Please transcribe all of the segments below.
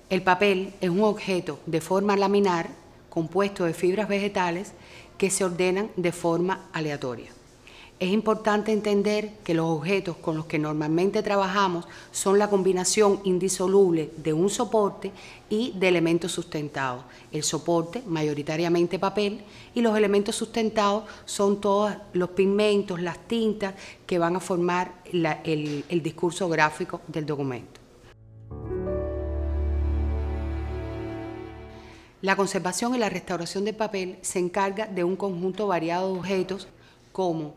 El papel es un objeto de forma laminar compuesto de fibras vegetales que se ordenan de forma aleatoria. Es importante entender que los objetos con los que normalmente trabajamos son la combinación indisoluble de un soporte y de elementos sustentados. El soporte, mayoritariamente papel, y los elementos sustentados son todos los pigmentos, las tintas que van a formar el discurso gráfico del documento. La conservación y la restauración del papel se encarga de un conjunto variado de objetos como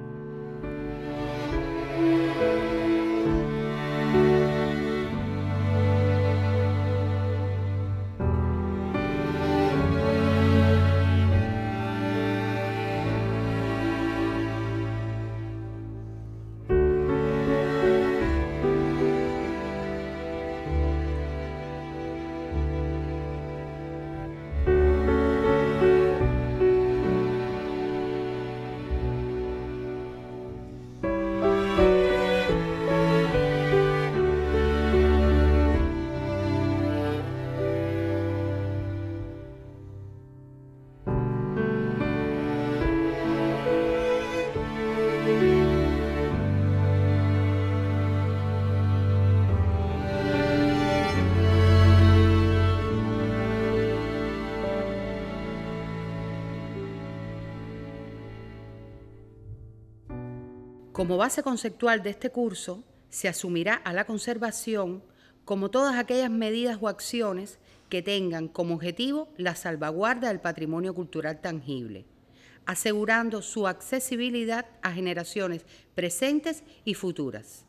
Como base conceptual de este curso, se asumirá a la conservación como todas aquellas medidas o acciones que tengan como objetivo la salvaguarda del patrimonio cultural tangible, asegurando su accesibilidad a generaciones presentes y futuras.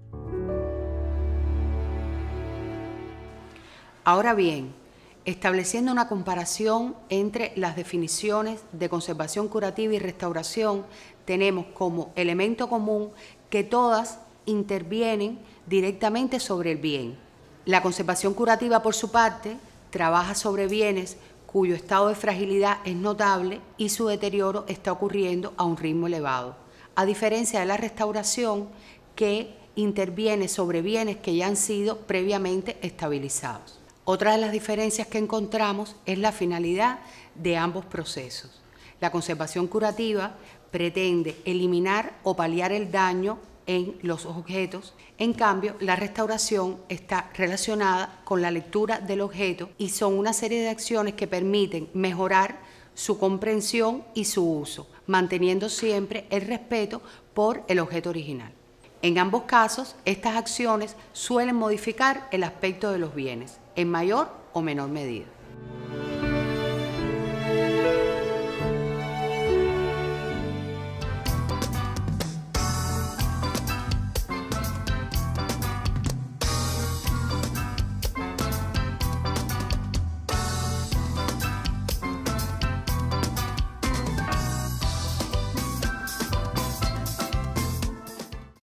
Ahora bien, estableciendo una comparación entre las definiciones de conservación curativa y restauración, tenemos como elemento común que todas intervienen directamente sobre el bien. La conservación curativa, por su parte, trabaja sobre bienes cuyo estado de fragilidad es notable y su deterioro está ocurriendo a un ritmo elevado, a diferencia de la restauración, que interviene sobre bienes que ya han sido previamente estabilizados. Otra de las diferencias que encontramos es la finalidad de ambos procesos. La conservación curativa pretende eliminar o paliar el daño en los objetos. En cambio, la restauración está relacionada con la lectura del objeto y son una serie de acciones que permiten mejorar su comprensión y su uso, manteniendo siempre el respeto por el objeto original. En ambos casos, estas acciones suelen modificar el aspecto de los bienes, en mayor o menor medida.